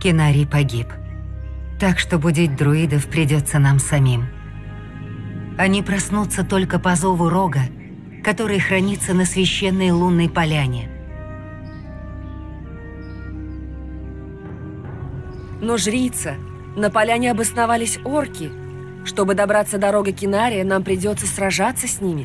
Кинарий погиб. Так что будить друидов придется нам самим. Они проснутся только по зову Рога, который хранится на священной лунной поляне. Но, жрица, на поляне обосновались орки. Чтобы добраться до Рога Кинария, нам придется сражаться с ними.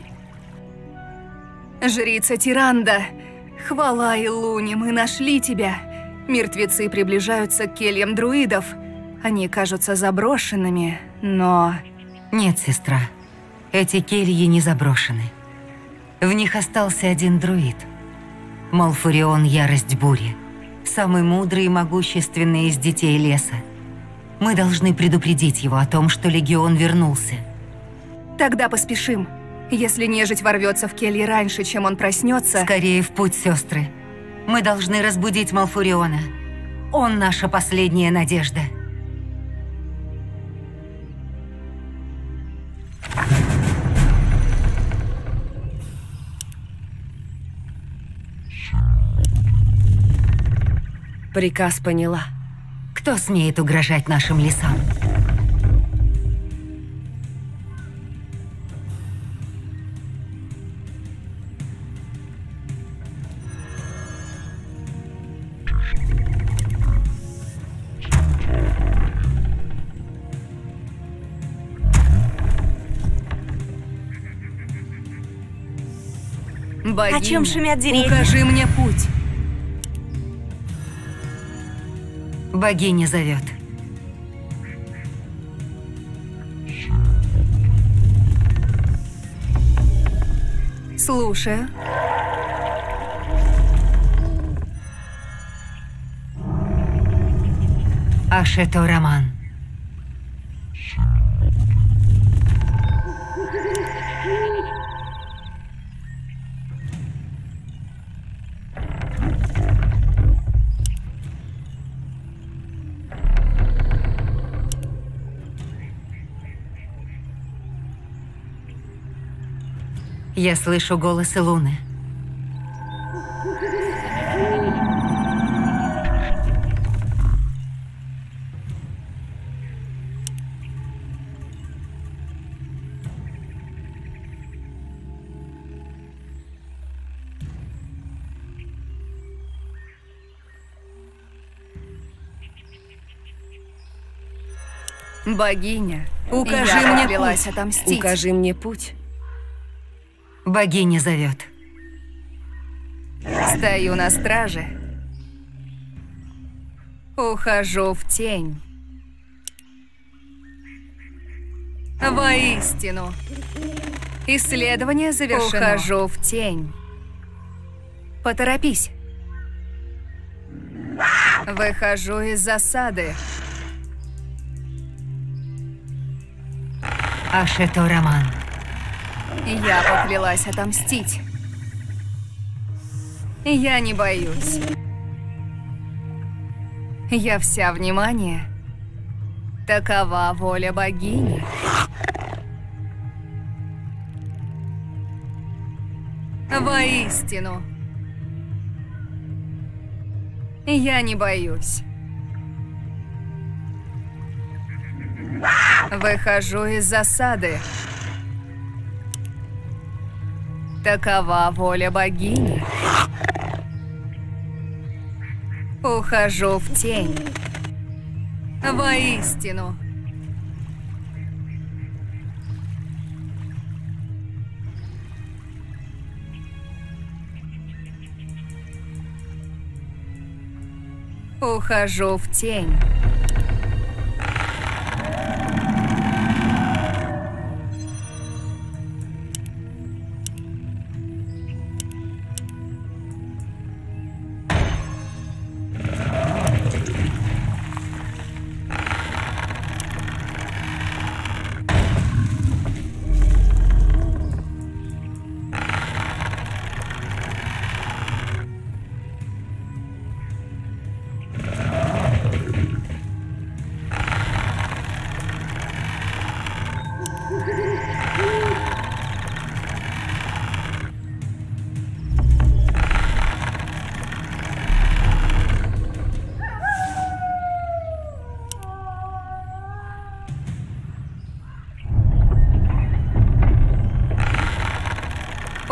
Жрица Тиранда, хвала Илуне, мы нашли тебя. Мертвецы приближаются к кельям друидов. Они кажутся заброшенными, но... Нет, сестра, эти кельи не заброшены. В них остался один друид. Малфурион Ярость Бури, самый мудрый и могущественный из детей леса. Мы должны предупредить его о том, что Легион вернулся. Тогда поспешим. Если нежить ворвется в кельи раньше, чем он проснется... Скорее в путь, сестры. Мы должны разбудить Малфуриона. Он наша последняя надежда. Приказ поняла. Кто смеет угрожать нашим лесам? Богиня, О чем шумят деревья? укажи мне путь. Богиня зовет. Слушаю. Ашето Роман. Я слышу голос Илуны. Богиня, укажи Я мне поклялась путь. Отомстить. Укажи мне путь. Богиня зовет. Стою на страже. Ухожу в тень. Воистину. Исследование завершено. Ухожу в тень. Поторопись. Выхожу из засады. Ашето Роман. Я поклялась отомстить. Я не боюсь. Я вся внимание. Такова воля богини. Воистину. Я не боюсь. Выхожу из засады. Такова воля богини. Ухожу в тень. Воистину. Ухожу в тень.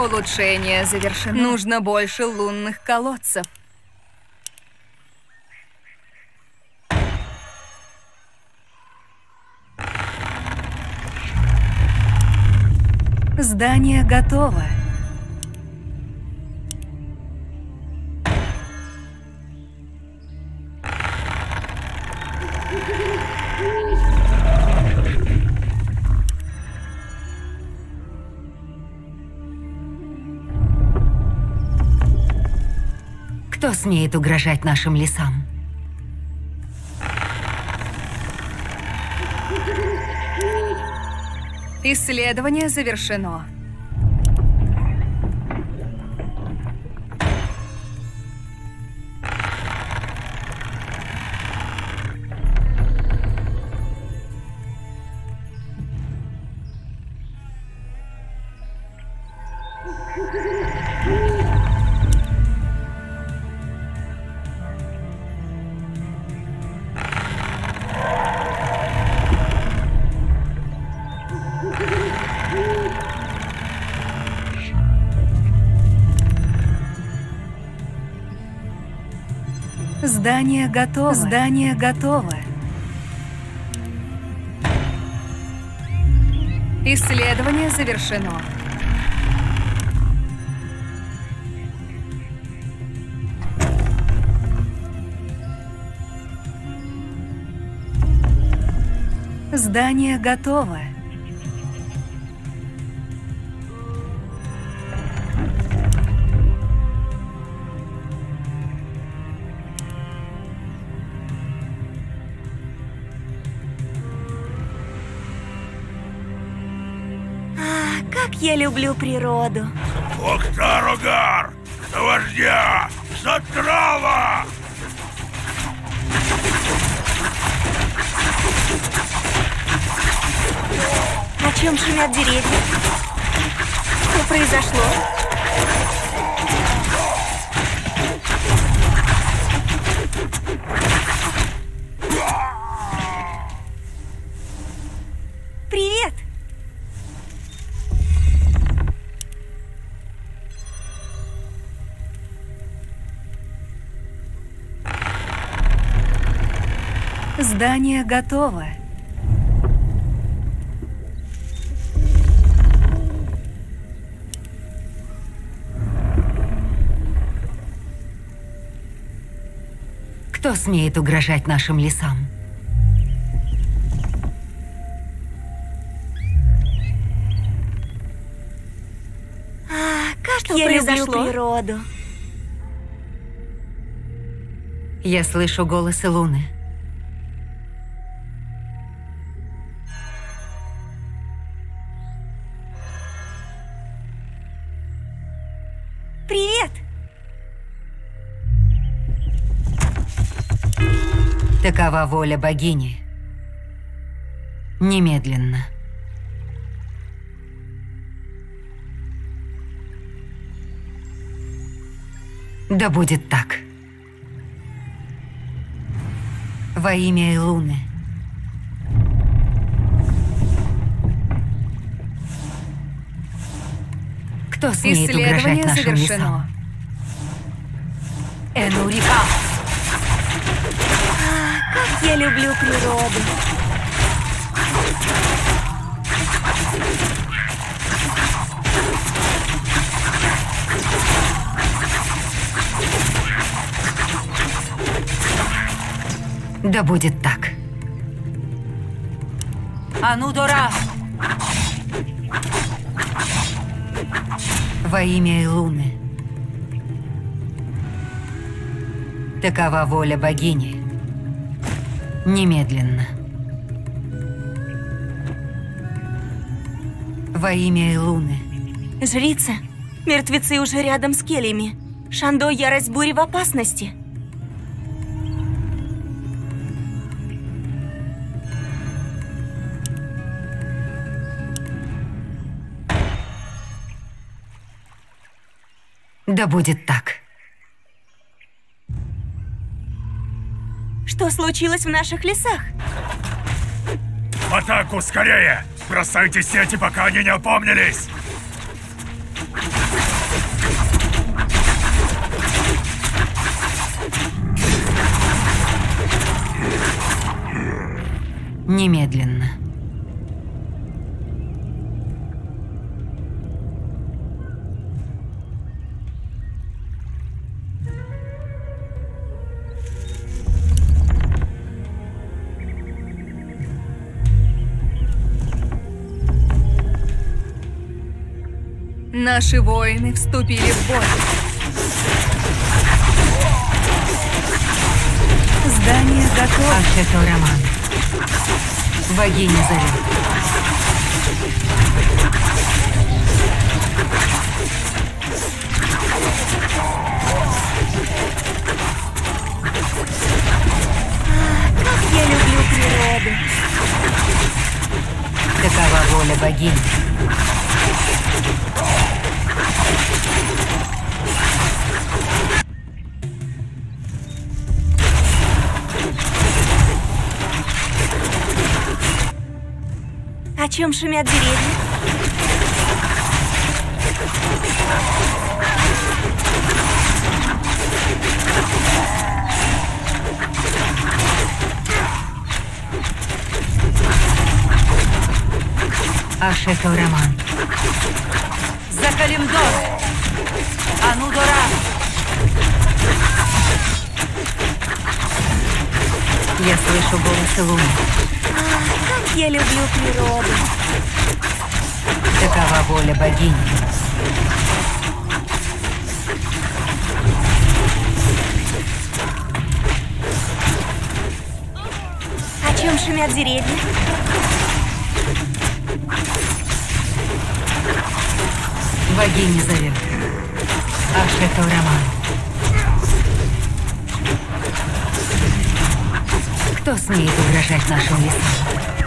Улучшение завершено. Нужно больше лунных колодцев. Здание готово. Кто смеет угрожать нашим лесам? Исследование завершено. Здание готово. Здание готово. Исследование завершено. Здание готово. Как я люблю природу. Октарогар! За вождя! За трава! На чем шумят деревья? Что произошло? Привет! Здание готово. Кто смеет угрожать нашим лесам? Как я люблю природу. Я слышу голосы Луны. Привет! Такова воля богини. Немедленно. Да будет так. Во имя Луны. Кто смеет угрожать нашим лесам? Энурика! Как я люблю природу. Да будет так. Анудора! Во имя Луны. Такова воля богини. Немедленно. Во имя Луны. Жрица, мертвецы уже рядом с кельями. Шандо, ярость бури в опасности. Да будет так. Что случилось в наших лесах? В атаку, скорее! Бросайте сети, пока они не опомнились! Немедленно. Наши воины вступили в бой. Здание готово. Ашето Роман. Богиня зовет. Как я люблю природу. Такова воля богини. О чем шумят деревья? Ашето Роман. За Калимдор! Анудора! Я слышу голос Луны. Как я люблю природу. Такова воля богини. О чем шумят деревья? Богиня зовет. Ашето Роман. Кто смеет угрожать нашим лесам?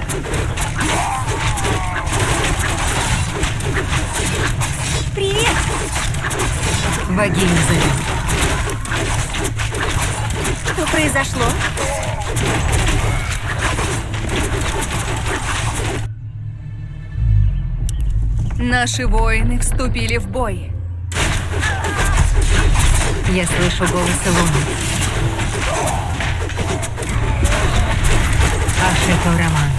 Привет! Богиня зовет. Что произошло? Наши воины вступили в бой. Я слышу голос Луны. Ашето Роман.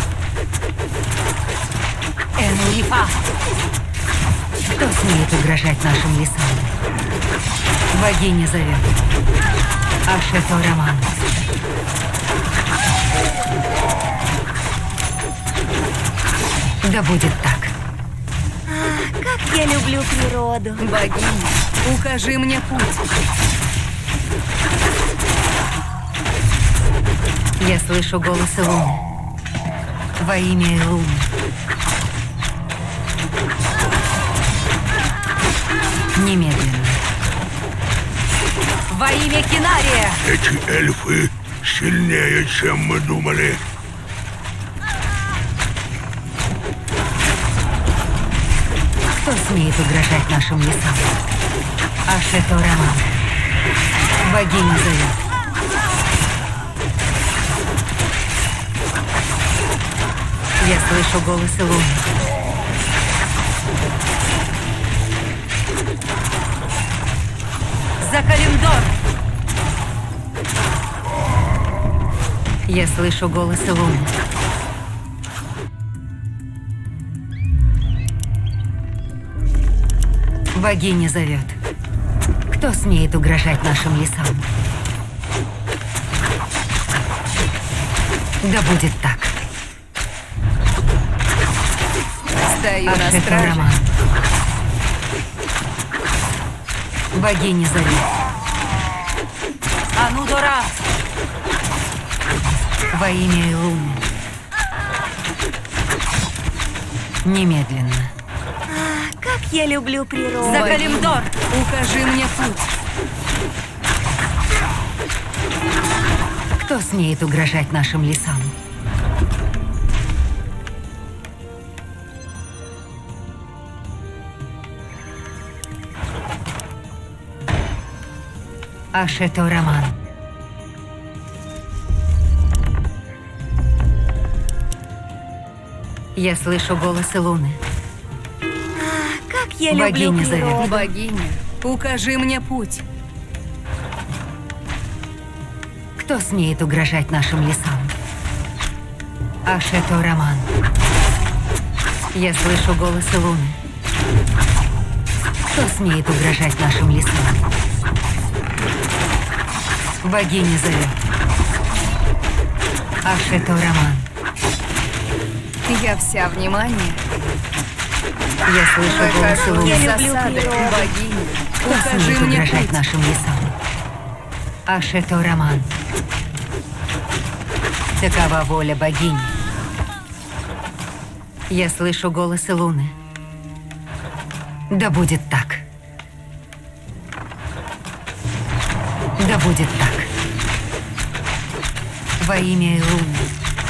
Энурифа. Кто смеет угрожать нашим лесам? Богиня зовет. Ашето Роман. Да будет так. Как я люблю природу. Богиня, укажи мне путь. Я слышу голос Луны. Во имя Луны. Немедленно. Во имя Кинария! Эти эльфы сильнее, чем мы думали. Кто смеет угрожать нашим лесам? Ашето Роман. Богиня зовет. Я слышу голос Луны. За Калимдор! Я слышу голос Луны. Богиня зовет. Кто смеет угрожать нашим лесам? Да будет так. Стою на Ашето страже. Роман. Богиня зовет. Анудора! Во имя Луны. Немедленно. Как я люблю природу. За Калимдор! Укажи мне путь. Кто смеет угрожать нашим лесам? Ашето Роман. Я слышу голос Луны. Как я люблю Богиня зовет. природу. Богиня, укажи мне путь. Кто смеет угрожать нашим лесам? Ашето Раман. Я слышу голосы Луны. Кто смеет угрожать нашим лесам? Богиня зовет. Ашето Раман. Я вся внимание. Я слышу голосы Луны. Я люблю Засады, природу. богиня. Кто Укажи смеет мне угрожать путь. нашим лесам? Ашето Раман. Такова воля богини. Я слышу голосы Луны. Да будет так. Да будет так. Во имя Луны.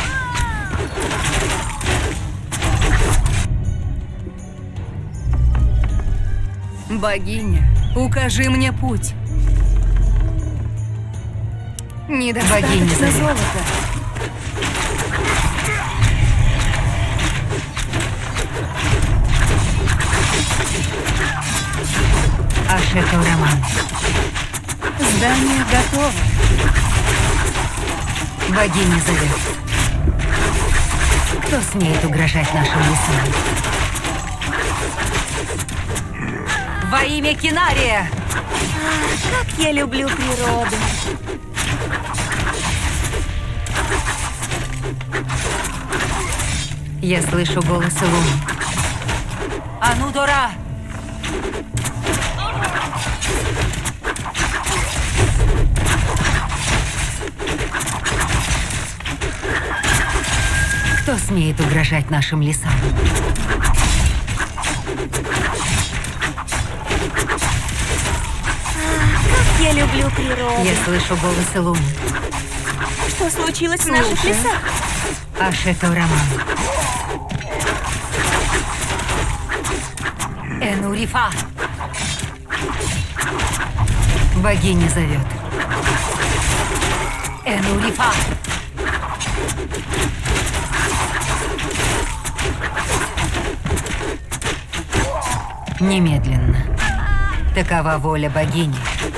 Богиня, укажи мне путь. Богиня Недостаточно зовет. золота. Ашето Раман. Здание готово. Богиня зовет. Кто смеет угрожать нашим лесам? Во имя Кинария! Как я люблю природу. Я слышу голосы Луны. Анудора! Кто смеет угрожать нашим лесам? Как я люблю природу. Я слышу голосы Луны. Что случилось в наших Слушай. лесах? Ашето Раман. Энурифа. Богиня зовет. Энурифа. Немедленно. Такова воля богини.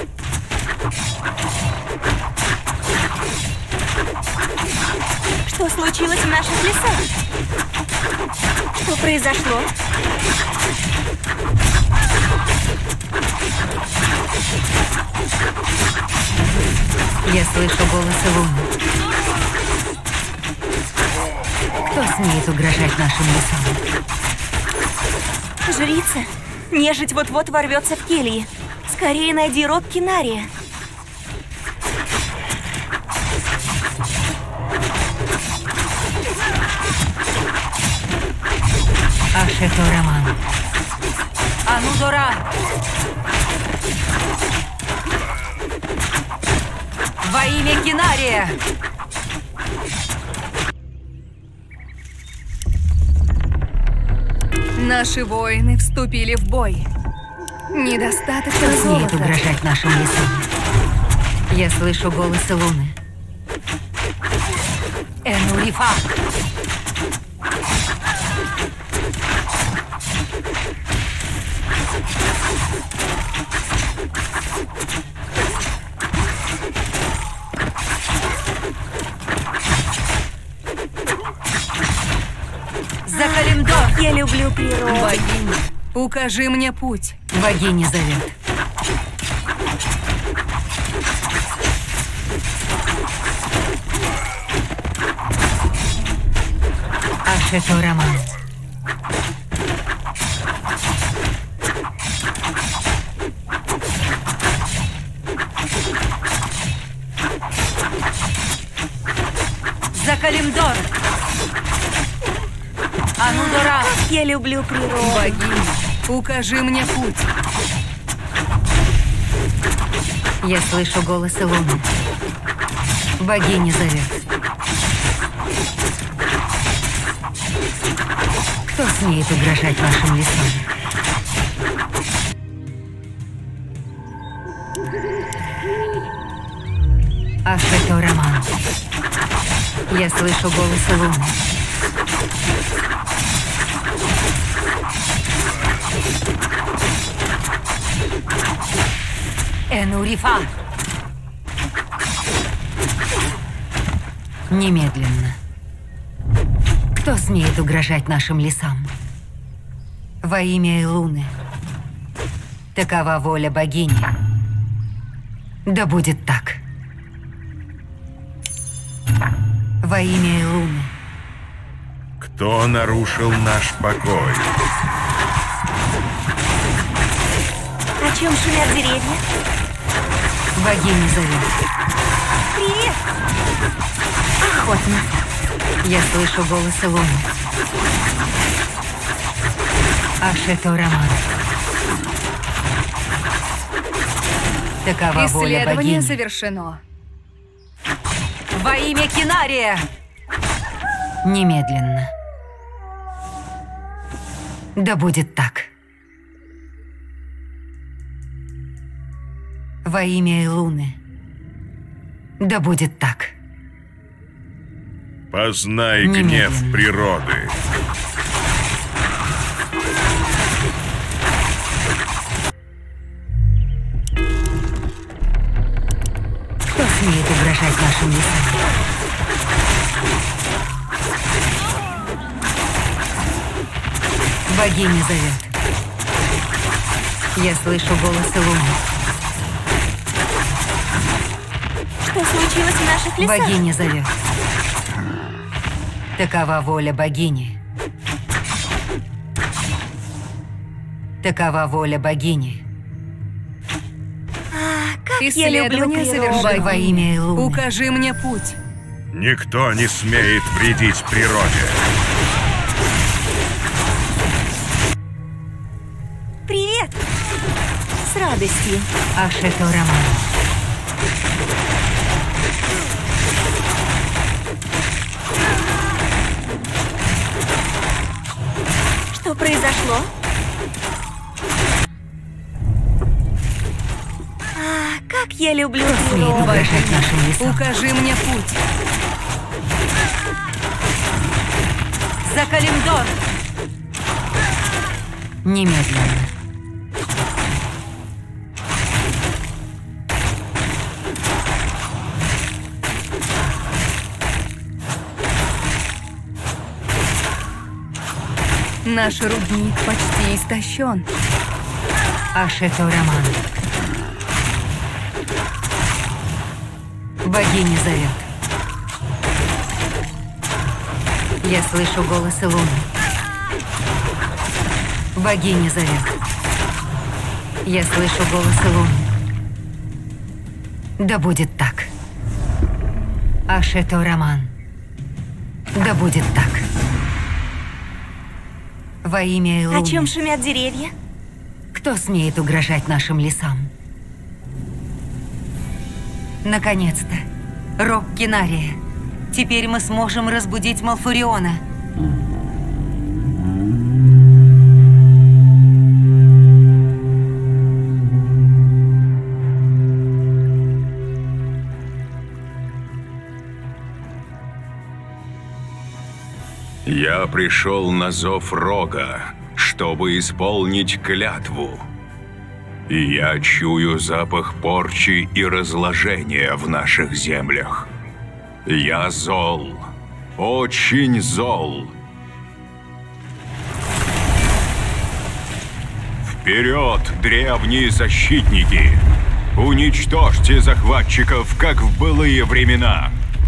Что случилось в наших лесах? Что произошло? Я слышу голосы Луны. Кто смеет угрожать нашим лесам? Жрица, нежить вот-вот ворвется в кельи. Скорее найди рог Кинария. Ашето Раман. Анудора! Во имя Кинария! Наши воины вступили в бой. Недостаточно Кто смеет золота. угрожать нашим лесам? Я слышу голосы Луны. Энурифа! Закалимдор! Я люблю природу. Богиня, укажи мне путь. Богиня зовет. Ашето Раман. Закалимдор! Анудора! Я люблю природу. Богиня, укажи мне путь. Я слышу голосы Луны. Богиня зовет. Кто смеет угрожать нашим лесам? Ашето Раман. Я слышу голосы Луны. Энурифа. Немедленно. Кто смеет угрожать нашим лесам? Во имя Илуны. Такова воля богини. Да будет так. Во имя Илуны. Кто нарушил наш покой? О чем шумят деревья? Богиня зовет. Привет! Охотно. Я слышу голос Илуны. Ашето Раман. Такова воля Исследование богини. завершено. Во имя Кинария! Немедленно. Да будет так. Во имя Илуны. Да будет так. Познай Немедленно. гнев природы. Кто смеет угрожать нашим лесам? Богиня зовет. Я слышу голос Илуны. Что случилось в наших лесах? Богиня зовет. Такова воля богини. Такова воля богини. Как я люблю Исследование природу. завершено. Во имя Илуны. Укажи мне путь. Никто не смеет вредить природе. Привет! С радостью. Ашето Раман. Что произошло? Как я люблю Смеет природу. угрожать нашим лесам. Укажи мне путь. За Калимдор! Немедленно. Наш рудник почти истощен. Ашето Раман. Богиня зовет. Я слышу голос Илуны. Богиня зовет. Я слышу голос Илуны. Да будет так. Ашето Раман. Да будет так. Во имя Илуны. О чем шумят деревья? Кто смеет угрожать нашим лесам? Наконец-то. Рог Кинария. Теперь мы сможем разбудить Малфуриона. Я пришел на зов Рога, чтобы исполнить клятву. И я чую запах порчи и разложения в наших землях. Я зол, очень зол. Вперед, древние защитники! Уничтожьте захватчиков, как в былые времена!